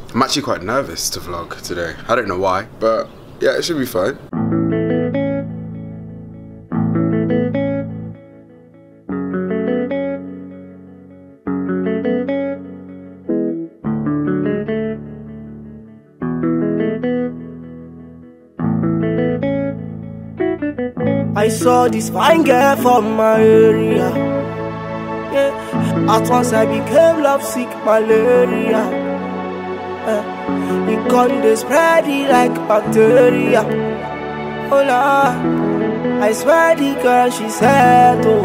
I'm actually quite nervous to vlog today. I don't know why, but yeah, it should be fine. I saw this fine girl from my area. Yeah. At once I became lovesick, malaria. It got they spread it like bacteria. Oh la, I swear the girl she said, oh.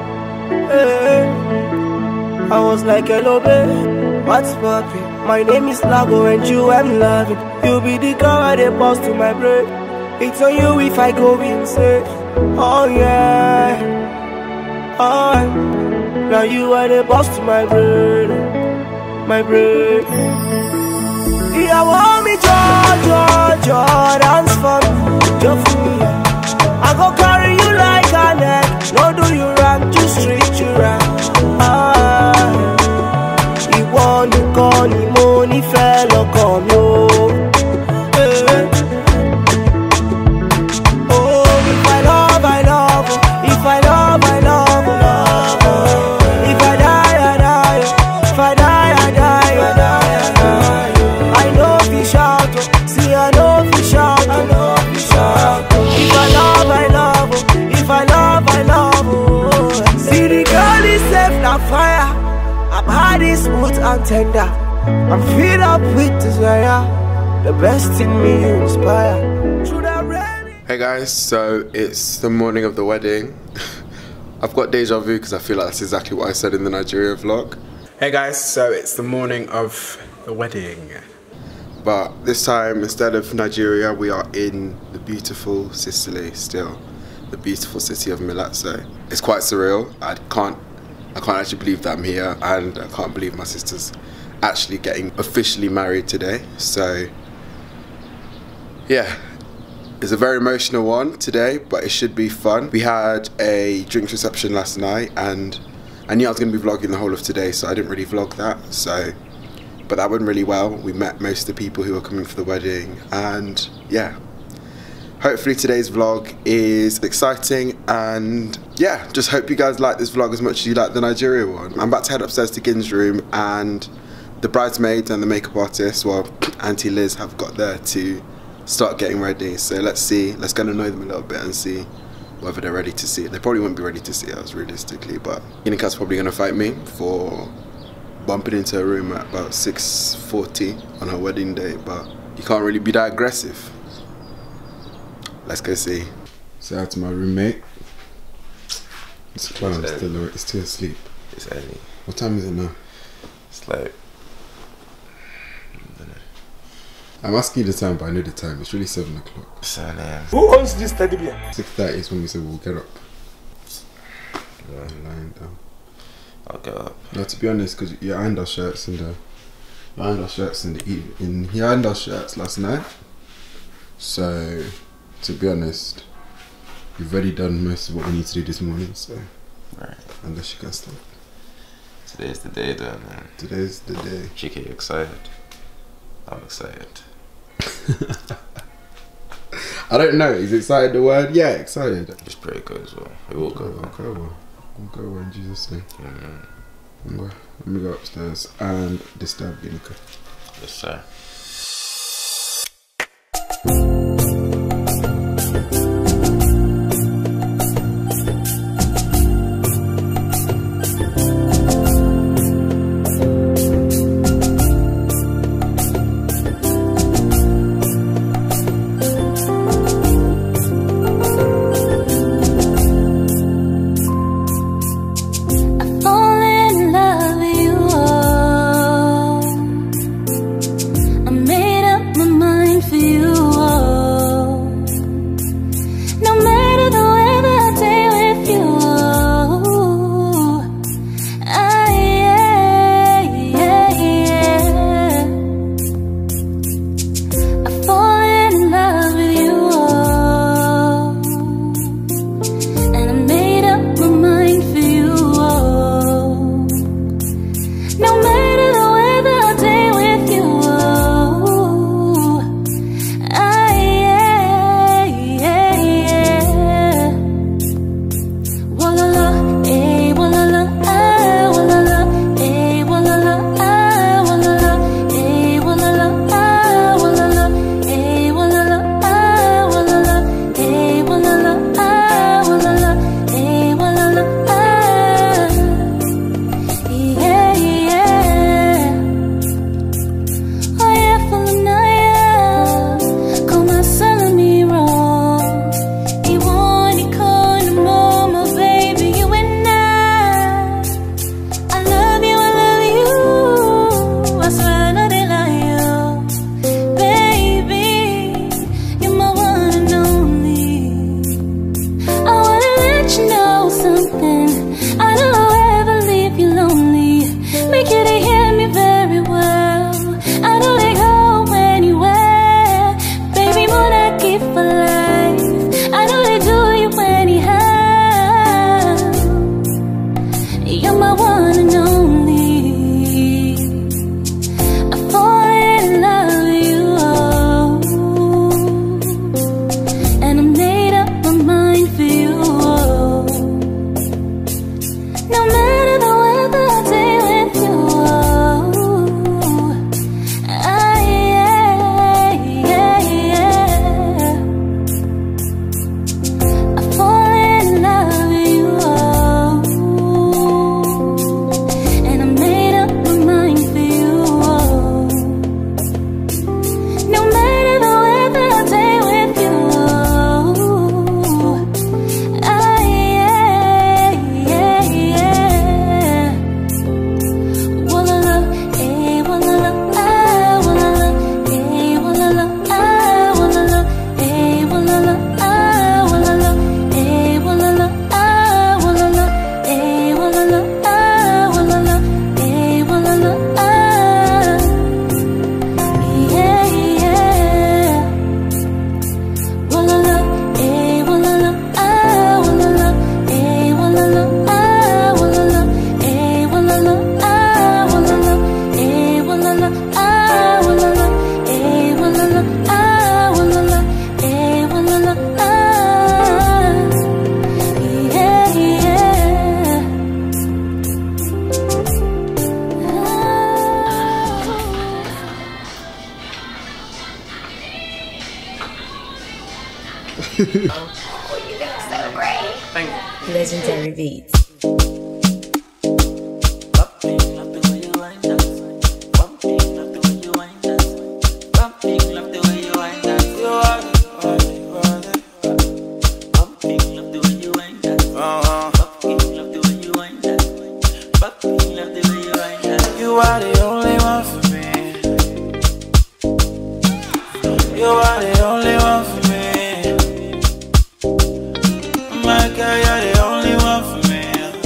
I was like, hello babe, what's poppin'? My name is Lago and you I'm loving. You be the girl that boss to my brain. It's on you if I go insane. Oh yeah, oh, now you are the boss to my brain, my brain. Yeah, want me dance for me, I go carry you like a neck. No do you run, too straight you run. You want to call me money, fellow come you. Smooth and tender, I'm filled up with desire. The best in me you inspire. Hey guys, so it's the morning of the wedding. I've got deja vu because I feel like that's exactly what I said in the Nigeria vlog. Hey guys, so it's the morning of the wedding. But this time, instead of Nigeria, we are in the beautiful Sicily still. The beautiful city of Milazzo. It's quite surreal. I can't actually believe that I'm here, and I can't believe my sister's actually getting officially married today. So yeah, it's a very emotional one today, but it should be fun. We had a drinks reception last night, and I knew I was going to be vlogging the whole of today, so I didn't really vlog that. But that went really well. We met most of the people who were coming for the wedding, and yeah. Hopefully today's vlog is exciting, and yeah, just hope you guys like this vlog as much as you like the Nigeria one. I'm about to head upstairs to Gin's room, and the bridesmaids and the makeup artist, well, Auntie Liz, have got there to start getting ready. So let's see, let's get to know them a little bit and see whether they're ready to see it. They probably won't be ready to see us realistically, but Ginika's probably going to fight me for bumping into her room at about 6:40 on her wedding day, but you can't really be that aggressive. Let's go see. Say hi to my roommate. It's clown, it's still asleep. It's early. What time is it now? It's like, I don't know. I'm asking you the time, but I know the time. It's really 7 o'clock. 7 AM. Who owns this teddy bear? 6:30 is when we said we'll get up. Yeah. Lying down. I'll get up. No, to be honest, because you ironed our shirts in the evening. He ironed our shirts last night. So, to be honest, you've already done most of what we need to do this morning, so right. Unless you can stop. Today's the day though, man. Today's the day. Chike, you excited? I'm excited. I don't know, is excited the word? Yeah, excited. Just pray it goes well. It will go well. We'll go well in Jesus' name. Mm-hmm. Let me go upstairs and disturb Ginika. Yes, sir. I'm Legendary beats. You are the only one for me. You are the only one for me. My girl, you're the only one for me.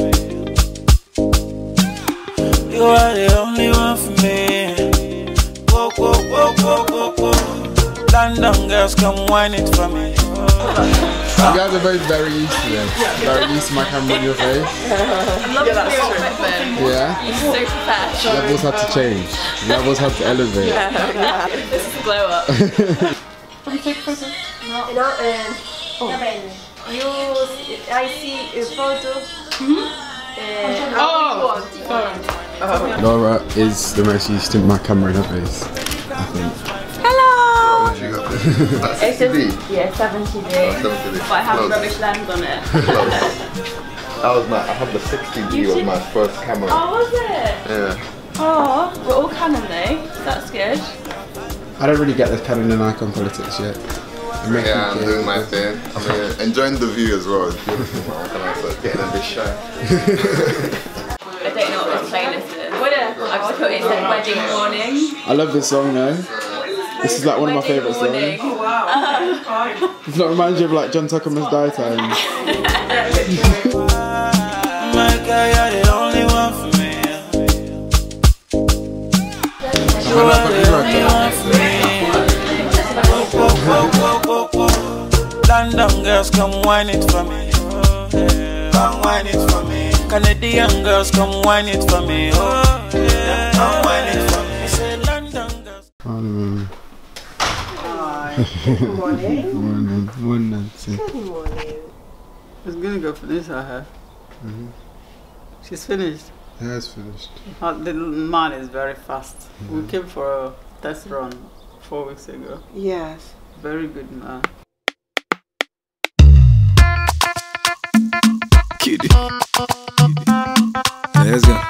You are the only one for me. Whoa, whoa, whoa, whoa, whoa, whoa. London girls, come whine it for me. You guys are both very used to this. Very used to my camera in your face. I love that outfit. Yeah? It's so professional. Levels had to change. Levels had to elevate. Yeah. This is a glow up. I see a photo. Laura is the most used to my camera in her face, I think. Hello! It's just, yeah, 70D. But I have a rubbish lens on it. I had the 60D was my first camera. Oh, was it? Yeah. Oh, we're all Canon though. That's good. I don't really get the Canon and Nikon politics yet. Yeah, I'm doing my thing. I mean, enjoying the view as well. It's beautiful. And I was getting a bit shy. I don't know what this playlist is. I've just put it in Wedding Morning. I love this song though. This is like one of my favourite songs. Oh, wow. It reminds you of like John Tuckerman's Die Time. My girl, you're the only one for me. You are the only one for me. London girls, come whine it for me. Come whine it for me. Canadian girls, come whine it for me. Come whine it for me. Say London girls. Good morning. Morning. Good morning. It's gonna go finish her hair. She's finished. Yeah, it's finished. The man is very fast. We came for a test run 4 weeks ago. Yes. Very good man. Kitty. Let's go.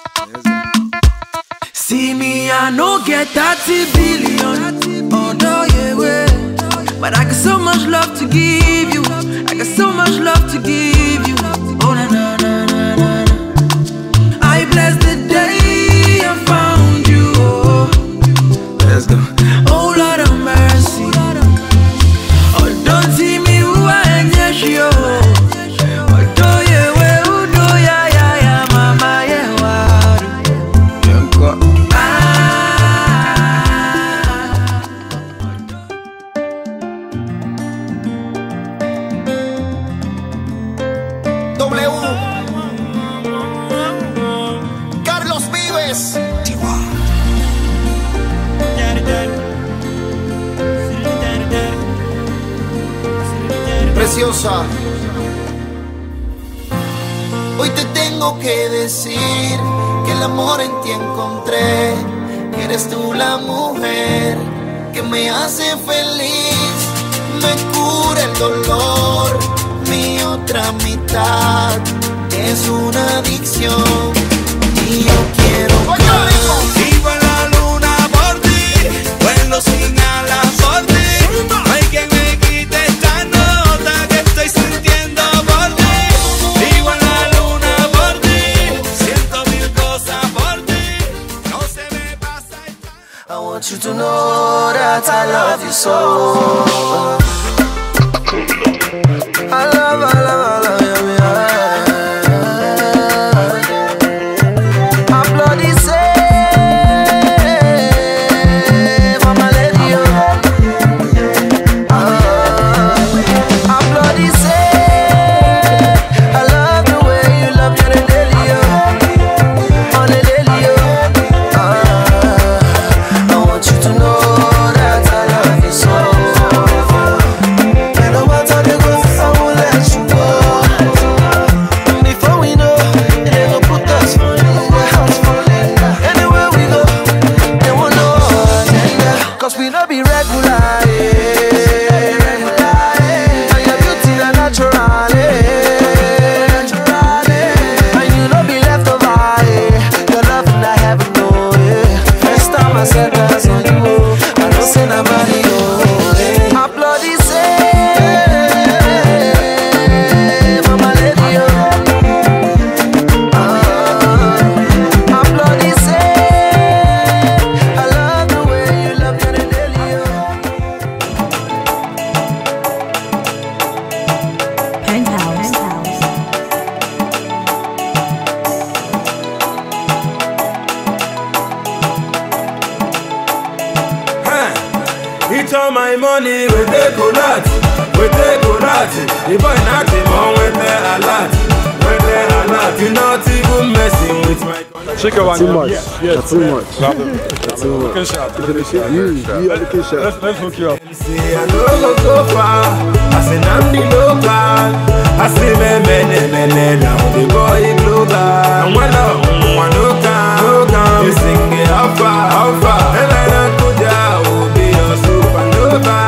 See me, I no get 30 billion. Oh no, yeah, way. But I got so much love to give you. I got so much love to give you. Oh na na na na na. I bless the day I found you. Oh, let's go. Oh Lord of mercy. Oh, don't see me who I am, yes, yo. Preciosa, hoy te tengo que decir que el amor en ti encontré, que eres tú la mujer que me hace feliz, me cura el dolor, mi otra mitad es una adicción y yo quiero más. Vivo en la luna por ti, vuelo sin alas por ti, no hay quien me quite esta nota que estoy sintiendo por ti. Vivo en la luna por ti, siento mil cosas por ti, no se me pasa. I want you to know that I love you so. I love you, I'm bloody safe, I'm a lady, I'm bloody safe. I love the way you love me on a daily, on a daily, focus on you. I don't say nobody, oh. I bloody say, mama lady, oh. I bloody say, I love the way you love me daily, oh. Penthouse. It's all my money, we take a lot. The boy not him on when they a lot. You're not even messing with my Chike one. Too much. Yes. Too much. Too much. Looking sharp. You are looking sharp. Let's hook you up. say I no go far. I say I'm the local. I say me now the boy global. And when no can, you sing it how far. And I could be your supernova.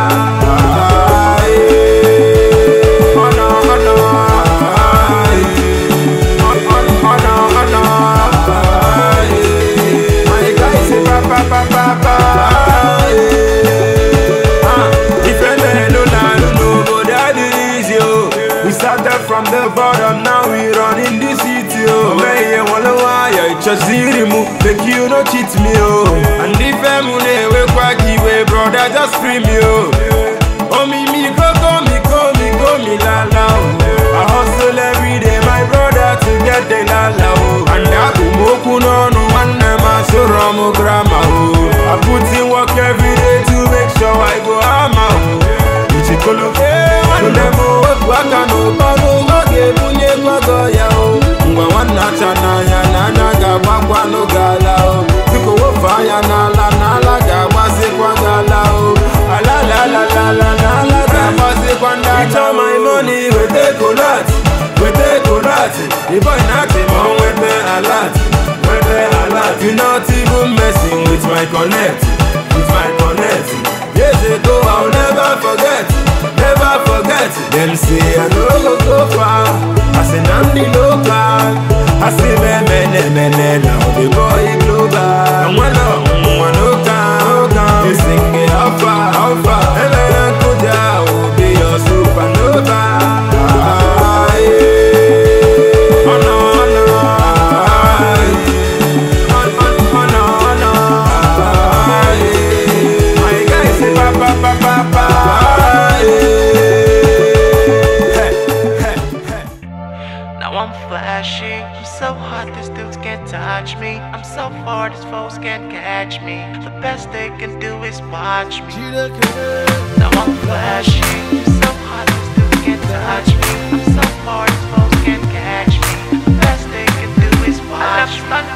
From the bottom, now we run in the city, oh. Man, wanna why just make you no cheat me, oh. And the family we quacky way, brother, just free me, oh. Oh, me, go, me, la, la, oh. I hustle every day, my brother, to get the la, la, oh. And I go moku no one man, so ramo grandma, oh. I put in work every day to make sure I go ama, oh. Ichikolo, one demo, waka no bano, mage bunye kwago ya, oh. Mwa wana chana ya, nana ga wakwa no gala, oh. Piko wofaya nala ga wase kwa gala, oh. La ga wase kwa ndala. It's all my money, we take a lot. The boy not him on with the alert. You're not even messing with my connect. Years ago I'll never forget. Them say I no go far. I say I'm the local. I say me now the boy global. And when no can, you sing it how far. And I could be your supernova. I'm so hot, these dudes can't touch me. I'm so far, these foes can't catch me. The best they can do is watch me. Now I'm flashy. I'm so hot, these dudes can't touch me. I'm so far, these foes can't catch me. The best they can do is watch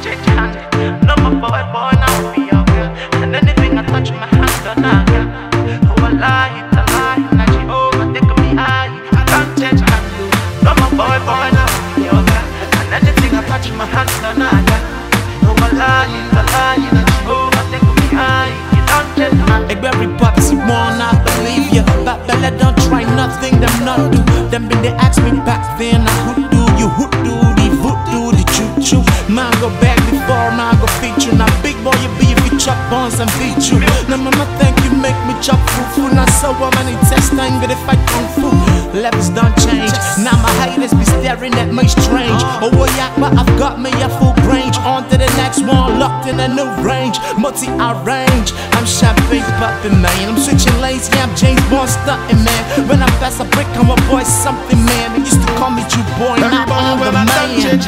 me. No more boy, now be your girl. And anything I touch, my hands don't knock. Oh, I lie, not you over, take me high. I can't change handle. No more boy, now be your girl. Anything I touch my hands on nada. No my lying, that you take me high. You don't get mad. Every pops you wanna believe ya. But Bella don't try nothing, them not do. Them been they ask me back then, who do the voodoo, the choo-choo. Man go back before, man go feature. Now big boy you be if you chop bones and beat you. Now mama think you make me chop fufu. Now so many tests time with the fight kung fu. Levels don't change. Now my haters be staring at me strange. Oh yeah, but I've got me a full range. On to the next one, locked in a new range. Multi-arrange. I'm champagne popping, man. I'm switching lanes, yeah, I'm James Bond stunting, man. When I pass a brick, I'm a boy something, man. They used to call me Jew boy, now I'm the man.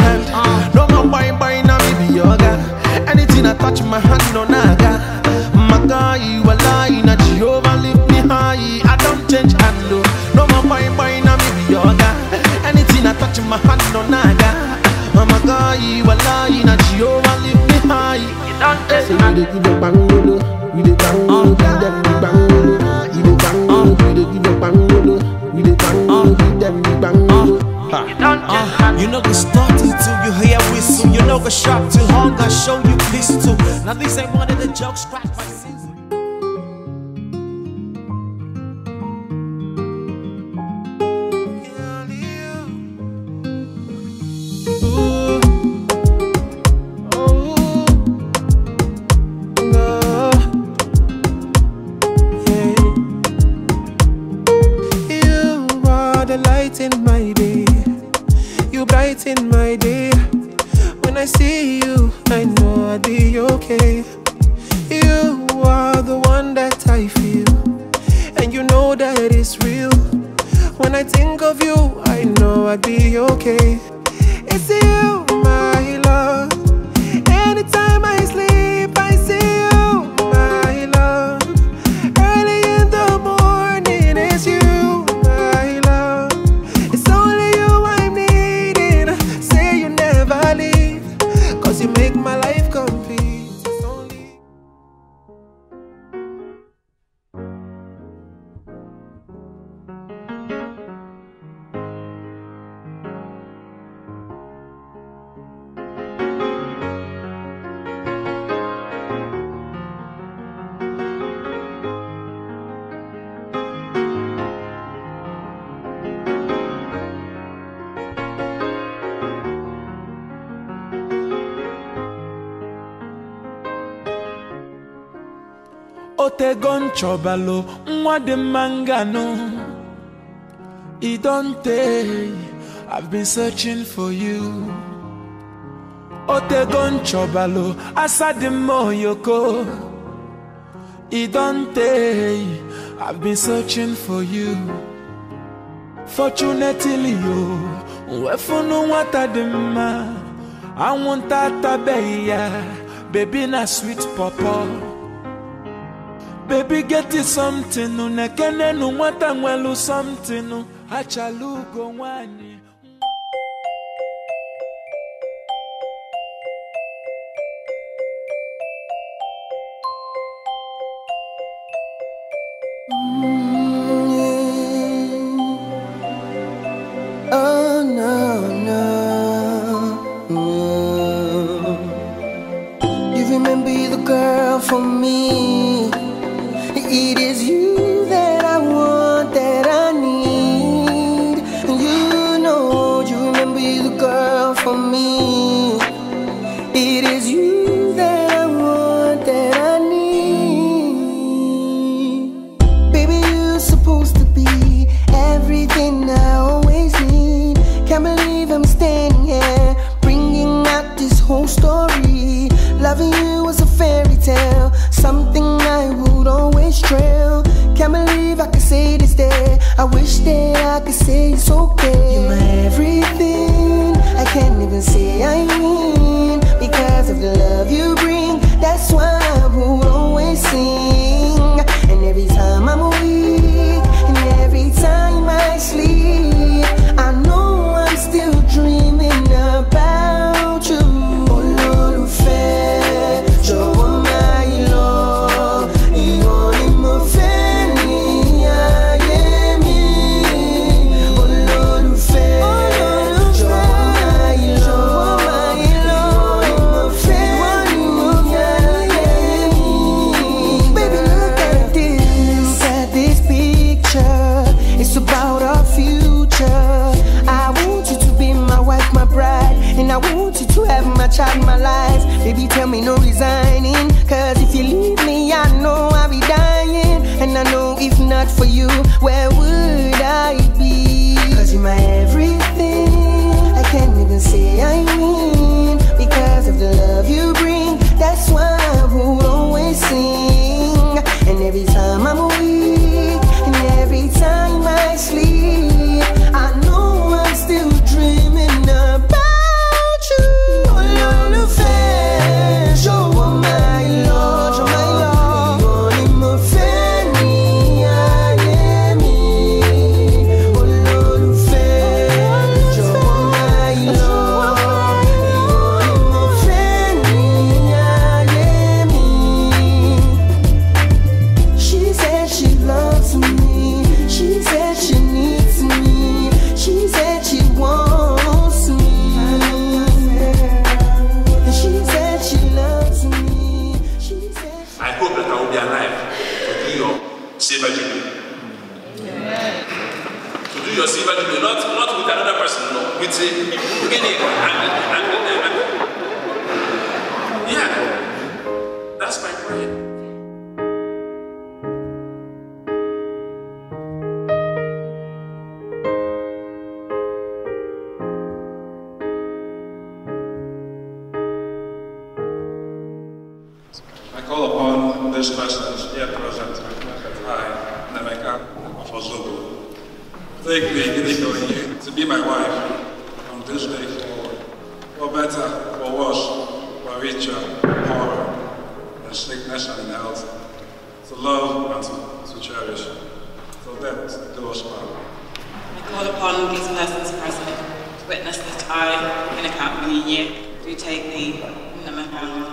No more boy, now me be your guy. Anything I touch my hand, no naga. My guy, you a lie, not Jehovah lift me high. I don't change handle. No more boy, now me be your guy. Anything I touch my hand, no naga. My guy, you a lie, not Jehovah lift me high. You don't change handle. We dey give you bangolo, we dey bangolo, give them the bangolo. We dey bangolo, we dey give you bangolo, we dey bangolo, give them the bangolo. You know go start until you hear whistle. You know go sharp till hunger show you pistol. Now this ain't one of the jokes cracked by Sicily. that it's real. When I think of you, I know I'd be okay. It's you, my love. Anytime I sleep, I see you, my love. Early in the morning, it's you, my love. It's only you I'm needing. Say you never leave, 'cause you make my life complete. It's only... Otegon chobalo, mwa de mangano. Idonte, I've been searching for you. Otegon chobalo, asade moyoko. Idonte, I've been searching for you. Fortunately, yo, wefunu watadema. I want that beya, baby na sweet papa. Baby, get it something, no nekene no wata mwelu something, no hachalu go wani. Oh no, no. You remember the girl for me. It is you that I want, that I need. You know, you remember the girl for me. It is you that I want, that I need. Baby, you're supposed to be everything I always need. Can't believe I'm standing here, bringing out this whole story. Loving you was a fairy tale, something I would always trail. Can't believe I could say this day. I wish that I could say it's okay. You're my everything, I can't even say I mean. Because of the love you bring, that's why I would always sing. And every time I'm weak, and every time I sleep, I know I'm still dreaming about you. And I want you to have my child, my life. Baby, tell me no resigning, 'cause if you leave me, I know I'll be dying. And I know if not for you, where would I be? 'Cause you're my everything, I can't even say I mean. Because of the love you bring, that's why I will always sing. And every time I'm weak, and every time I sleep, I know I'm still dreaming about. That's my prayer. I call upon this person here present, Nigerian Nnaemeka, for Zobo. Take me, Ginika Nnaemeka, to be my wife from this day forward, for better, for worse, for richer, poorer, in sickness and in health, to love and to cherish. So that do us well. I call upon these persons present to witness that I, Ginika Nnaemeka, do take the Emeka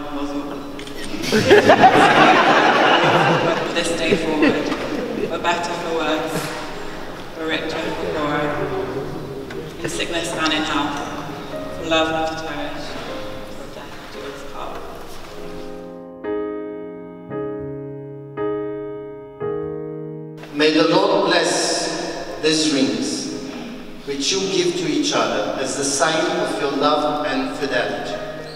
from this day forward, for better, for worse, for richer, for poorer, in sickness and in health, for love and to cherish, for death do us part. May the Lord bless these rings, which you give to each other as the sign of your love and fidelity.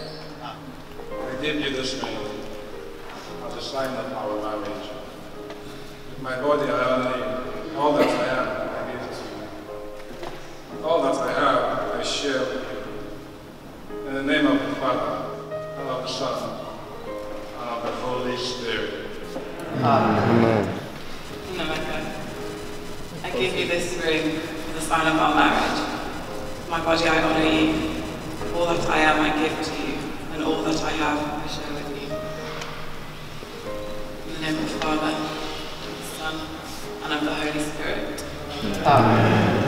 I give you this ring as a sign of our marriage. With my body I honor you. All that I am, I give to you. All that I have, I share with you. In the name of the Father, and of the Son, and of the Holy Spirit. Amen. Emeka, I give you this ring as a sign of our marriage. With my body I honor you. All that I am, I give to you. And all that I have, I share with you. In the name of the Father, the Son, and of the Holy Spirit. Amen.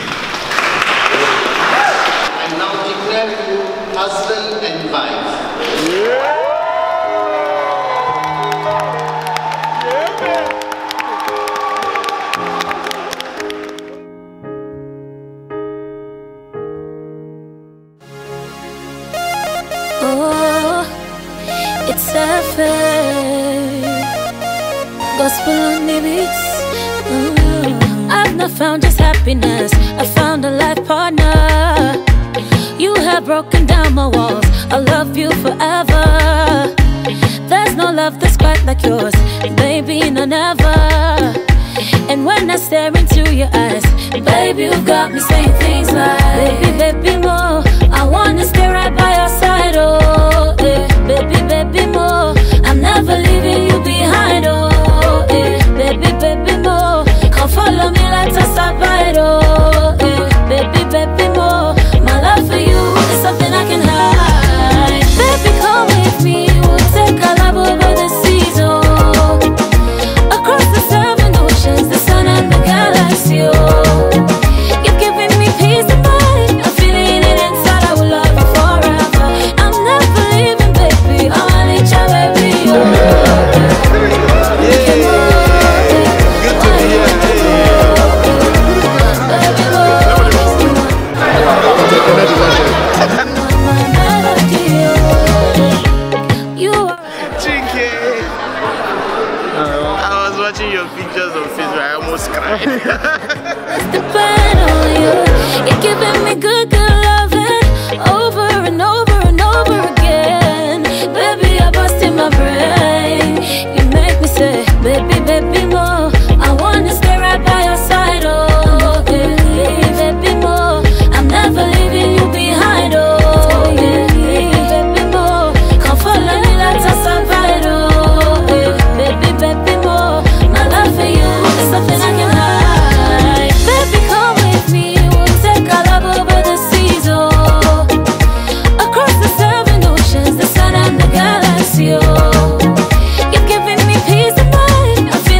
I now declare you husband and wife. It's gospel on the beats. I've not found just happiness, I found a life partner. You have broken down my walls, I love you forever. There's no love that's quite like yours, baby, no never. And when I stare into your eyes, baby, you've got me saying things like, baby, baby, more. I wanna stay right by your side, oh, yeah. Baby, baby, more. I'm never leaving you behind, oh, yeah. Baby, baby, more. Come follow me, let us abide, oh, yeah. Baby, baby, more. My love for you is something I can hide. Baby, come with me, we'll take a lap over the seas, oh. Across the 7 oceans, the sun and the galaxy, oh. You're giving me peace of mind, I'm feeling it inside, I will love you forever. I'm never leaving, baby, I'ma let you, baby, oh. Good to be here. I was watching your pictures on Facebook, I almost cried. Depend on you, you're giving me good, good loving over and over and over again. Baby, I bust in my brain. You make me say, baby, baby, more. I wanna stay right by your side, oh, yeah. Baby, more. I'm never leaving you behind, oh, yeah. Baby, more. Come follow me, let us abide, oh, yeah. Baby, baby, more. My love for you is something I can hide. Baby, come with me, we'll take our love over the seas, oh. Across the 7 oceans, the sun and the galaxy, oh. You're giving me peace of mind, I'm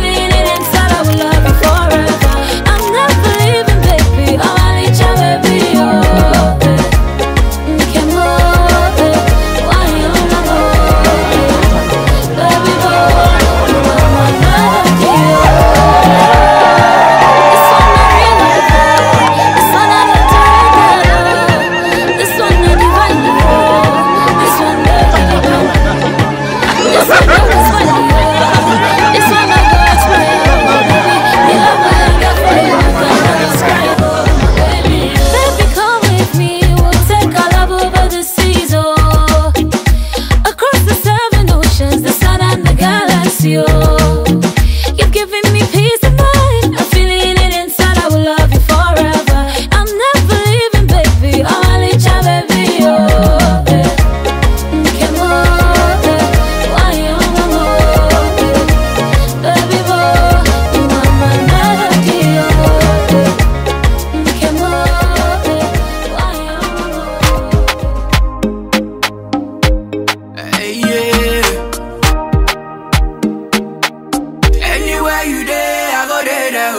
Anywhere you there, I go there.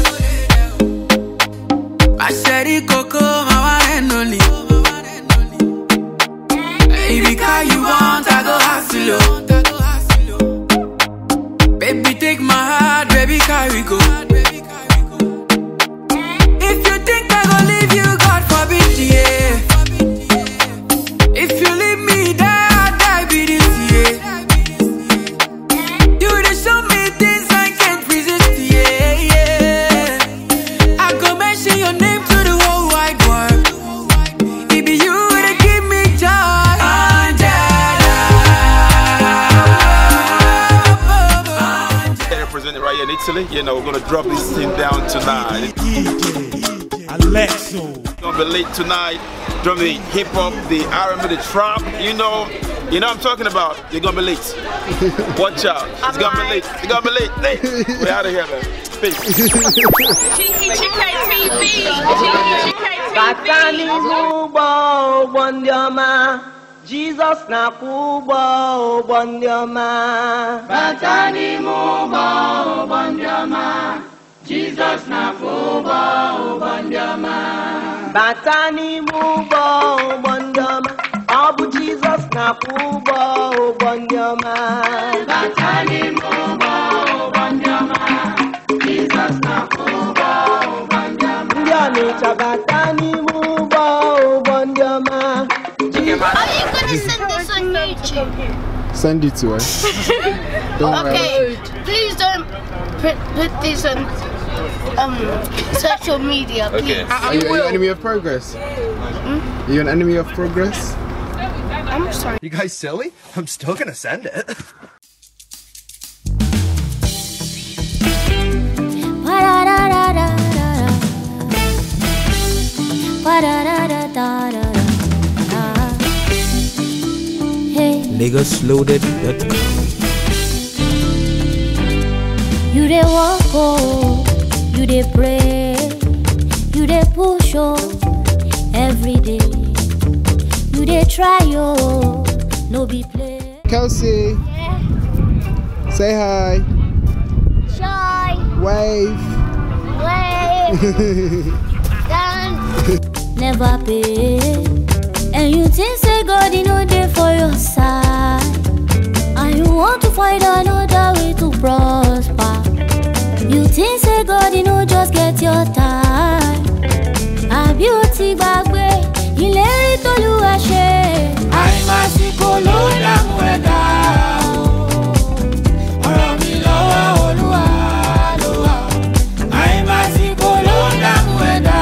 I said it, Coco, my one and only. Baby, car you want, I go hustle. Baby, take my heart, baby, carry go. If you think I go leave you, God forbid, yeah. If you leave me, die, die, be this, yeah. You just show me things I can't resist, yeah, yeah. I go mention your name to the whole wide world. It be you that give me joy. Represented right here in Italy, you know, we're gonna drop this thing down tonight. ALEXO. Gonna be late tonight. Drum the hip hop, the R&B, the trap. You know what I'm talking about. You're gonna be late. Watch out. It's gonna be late. It's gonna be late. We're out of here, man. Peace. CheekyChikeTV. Batani mubo bondioma, Jesus na kubo bondioma. Batani mubo bondioma, Jesus na kubo bondioma. Batani mubo bondioma, Abu Jesus na kubo bondioma. Batani mubo bondioma, Jesus na kubo bondioma. Ndiani batani mubo bondioma. Are you gonna send this on YouTube? Send it to us. Okay, please don't put this on social media, please. Are you an enemy of progress? Are you an enemy of progress? I'm sorry. You guys silly? I'm still gonna send it. Niggasloaded.com. You dey walk, oh, you dey pray, you dey push, oh, every day. You dey try, oh, no be play. Kelsey, say hi. Shy. Wave. Dance. Never pay. And you think say God you know there for your side, and you want to find another way to prosper. You think say God you know just get your time. A beauty back way, you let it all you share. I'm a psicologa mueda. I'm a psicologa mueda.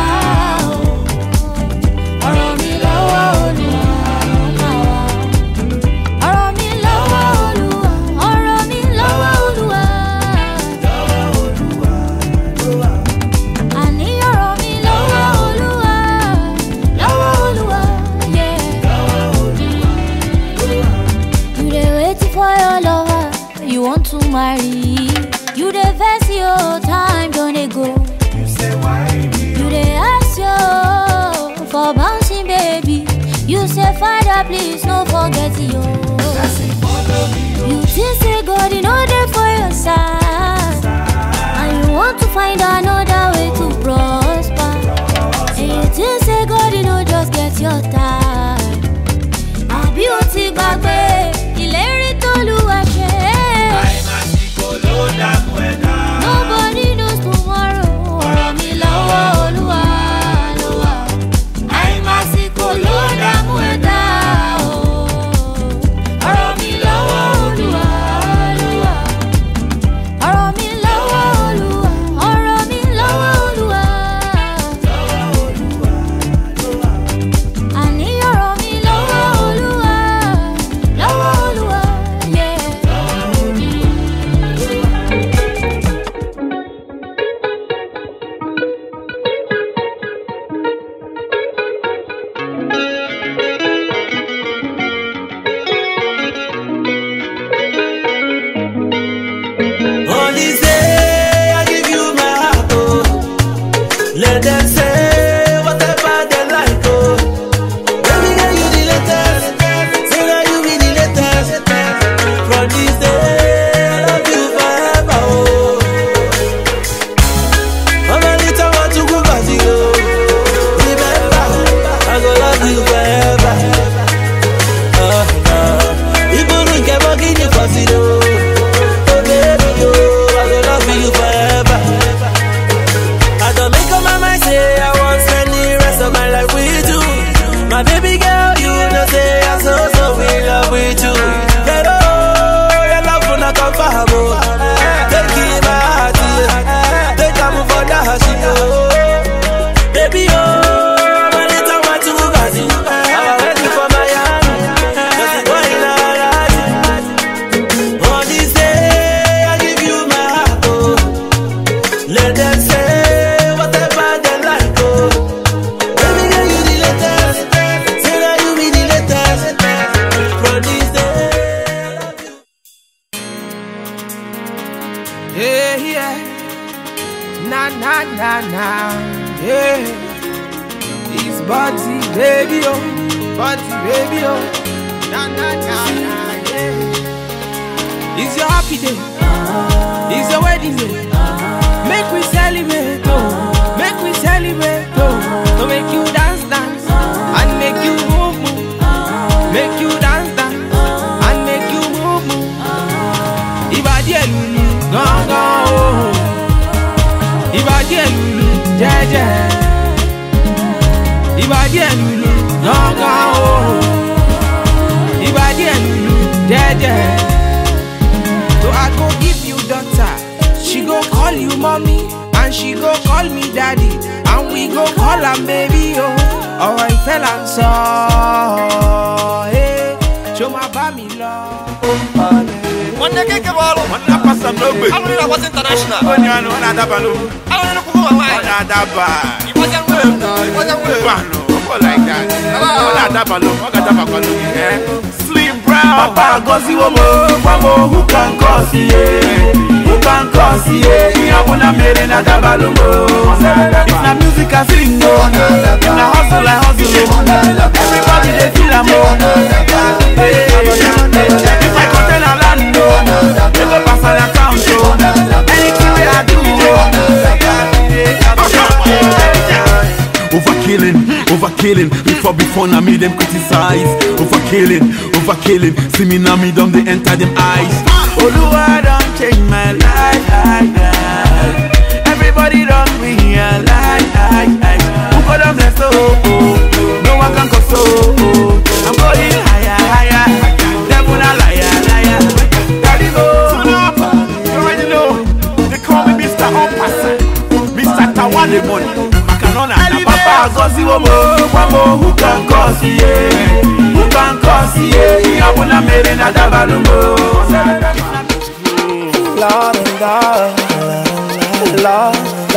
Marry you, the best your time gonna go. You say why me? You dey ask you for bouncing, baby. You say Father, please no forget you. You think say God in order for your side, and you want to find another way to prosper. And you think say God you know just get your time. A beauty back way, you let it all you share. Nobody knows tomorrow. I'm a psicologa mueda. Yeah, yeah. Na na na na. Yeah. It's Buddy baby oh. Buddy baby oh. Na na na na. Yeah. It's your happy day. It's your wedding day. Make we celebrate oh. Make we celebrate oh. To make you dance dance and make you move move. Make you dance dance and make you move move. Ibadi elulu ganga oh. Ibadi elulu jeje. Ibadi elulu ganga oh. Ibadi elulu jeje. So I go give you daughter. She go call you mommy and she go call me daddy and we go call her baby oh. Alright fella so hey. Show my baby love. One day get ball, one day pass some no good. I don't know what's international. When you know another balloon, I don't know who am I. another bar. It wasn't well. It wasn't well. Like that. Another balloon, another balloon. Slim Brown. Papa gozi womo, wamo who can cause ye? Who can cause ye? We are gonna make another balloon. If na music I sing no, if na hustle I hustle. Everybody they feel I'm on. If I contain a land no, they go pass an account no. Anything we I do Overkilling, before now me them criticize. Overkilling, see me now me them they enter them eyes. Oluwa don't change my life. Everybody don't realize. Who got them blessed oh. No one can go so I'm going higher. Devil a liar. Daddy go. You already know. They call me Mr. Unpassing, Mr. Tawale Money. Papa gozi womo, who can cause ye? Who can cause ye? We are gonna make another balloon. La da la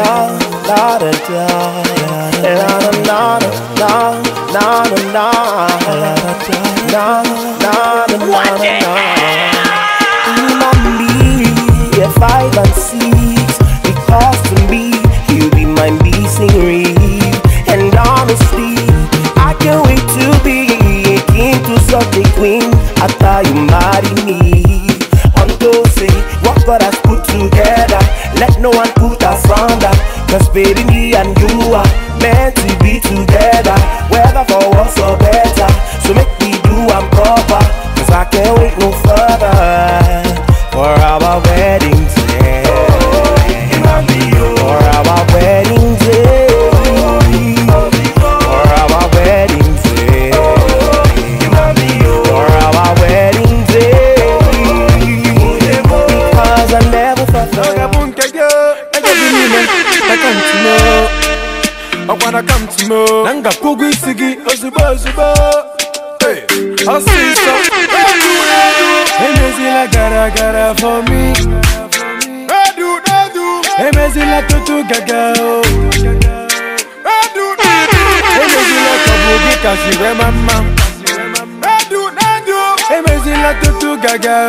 da 5 and 6 because to me you be my missing ring. And honestly, I can't wait to be a king to such a queen after you marry me. On those say, what God has put together, let no one put us under. Cause baby, me and you are meant to be together, whether for worse or better. So make me do I'm proper, cause I can't wait no further for our wedding day. For our wedding day. For our wedding day. For our wedding day. Because I never thought I wanna come to know. Nanga pugu isigi ozubo. Hey, I'll see so. Emezila gara for me. Emezila tutu gaga. Emezila kabugi kasi we mama. Emezila tutu gaga.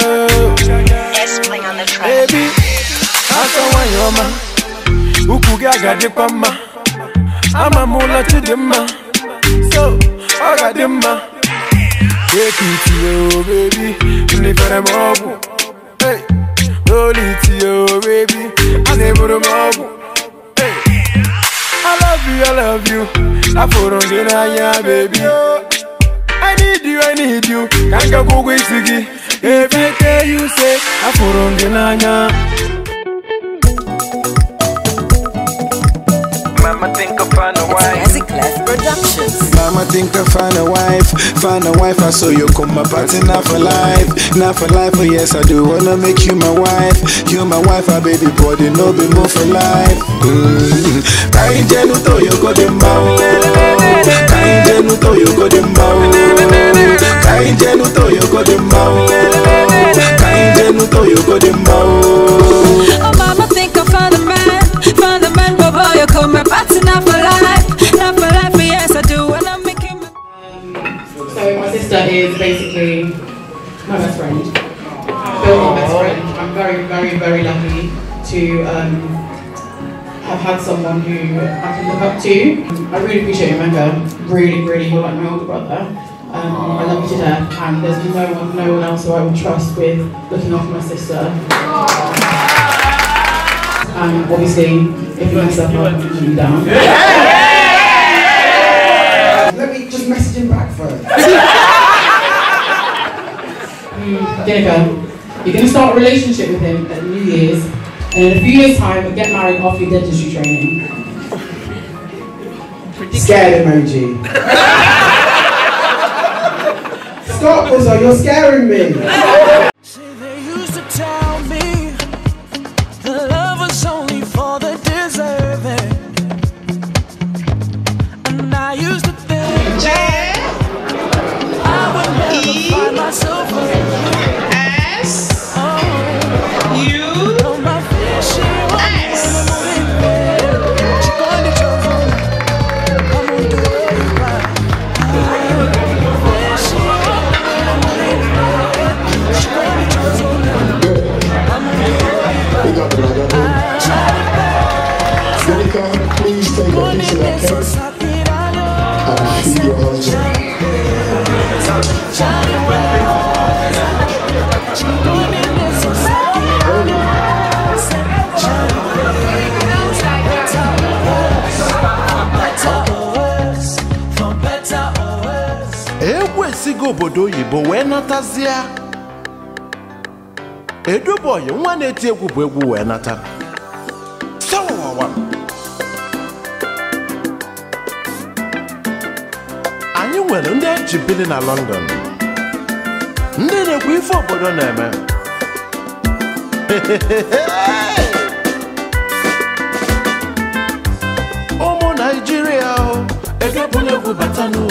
Baby, asa wa yoma. Ukuga gade kwama. Ama mula chidima. So, agadima. Take it to you, baby. Nifere mobu. Hey, roll it to you, baby. I never mobu. Hey, I love you. I put on the baby. I need you. Can't go with Sigi. Every day you say, I put on the Mama think I find a wife. Mama think I find a wife. I saw you come my party now for life. Oh yes I do wanna make you my wife. You my wife, a baby body no be more for life. Kainje nuto you go dem bao. Kainje nuto you go dem bao. Kainje nuto you go dem bao. Kainje nuto you go dem bao. Oh mama think I found a man, boy, you come my party now for life, yes I do when I'm making my... So my sister is basically my best friend. Still my best friend. I'm very, very, very lucky to have had someone who I can look up to. I really appreciate Emeka. Really, you're like my older brother. I love you to death, and there's no one else who I would trust with looking after my sister. And obviously, if you mess up, I'll put you down. Let me just message him back first. Ginika, you're going to start a relationship with him at New Year's, and in a few years' time, get married after your dentistry training. Scared emoji. Stop, Buzzo, you're scaring me. They used to tell me the love was only for the deserving, and I used to think I would never find myself Please take a piece of that cake and feed your husband. Sigo bodo yibo we natazia Edo boy nwa na-eti egwu bụ egwu we nata Sawawa Anyị nwere ndị eji bili na London ndị na-ekwu ife obodo na-eme Ụmụ Nigeria ego bụ egwu batanu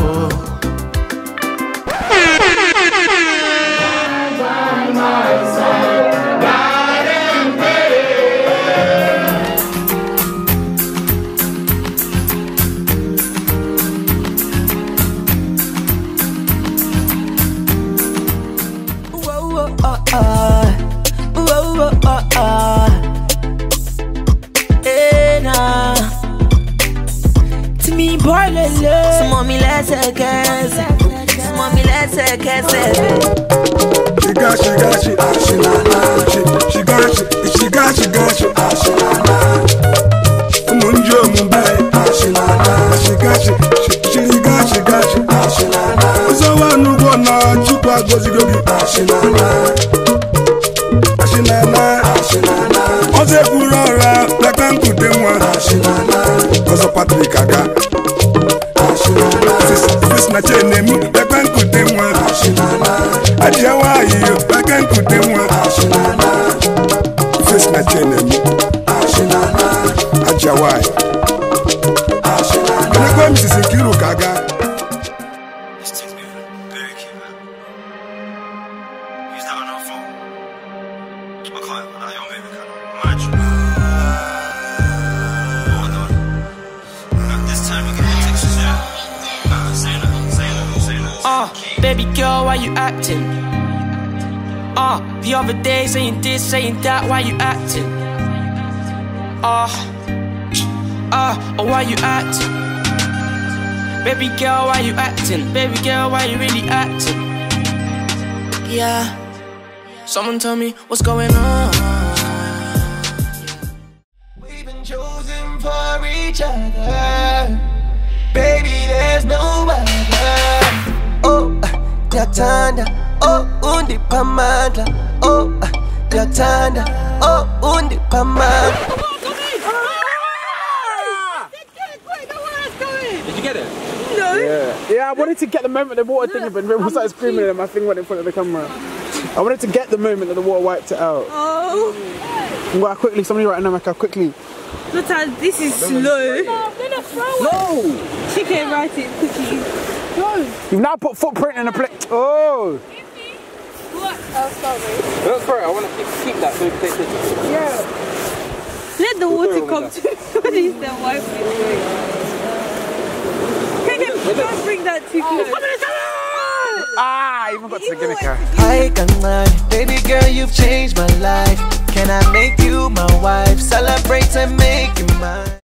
Mommy, let's take it. Mommy, let's take it. She got, Munjo Mumbai, she got, so one who wanna chukwa gozigobi, Ose Kurora, the Kanku Demwa, Oso Patrick Aga. This na chenemu, the Kanku Demwa, Ajawayo, the Kanku Demwa, this na chenemu, Ajawai. When I come to Sikiru Kaga. Baby girl, why you acting? The other day saying this, saying that, why you acting? Why you acting? Baby girl, why you acting? Baby girl, why you really acting? Yeah, someone tell me what's going on. We've been chosen for each other. Baby, there's no other. Oh, Yatanda, oh, undi pamanda. Oh, Yatanda, oh, undi pamanda. Did you get it? No. Yeah, I wanted to get the moment the water thing, but everyone started screaming and my thing went in front of the camera. I wanted to get the moment that the water wiped it out. Oh. Well, quickly, somebody write Emeka, quickly. Look at this is slow. No, I'm gonna throw it. No. Chike, write it quickly. Go. You've now put footprint in a plate. Oh. What? Oh, sorry. Don't throw it. I want to keep that so we can take pictures. Yeah. Let the water come to me. Then wipe it. Don't bring that too close. Ah, even got to Ginika. Hi, Canon. Baby girl, you've changed my life. Can I make you my wife? Celebrate and make you mine.